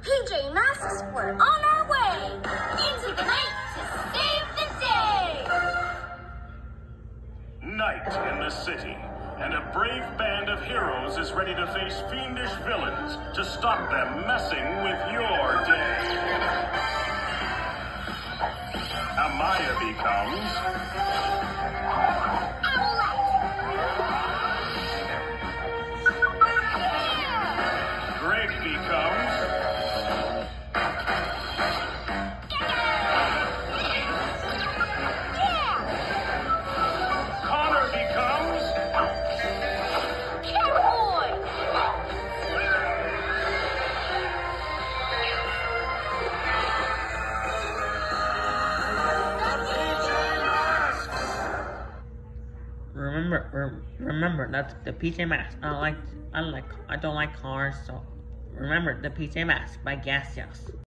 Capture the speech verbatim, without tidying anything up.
P J Masks, we're on our way into the night to save the day. Night in the city, and a brave band of heroes is ready to face fiendish villains to stop them messing with your day. Amaya becomes Greg becomes Connor becomes Cowboy. Remember, rem- remember that's the P J Masks. I don't like, I don't like, I don't like cars. So remember the P J Masks by Gas House.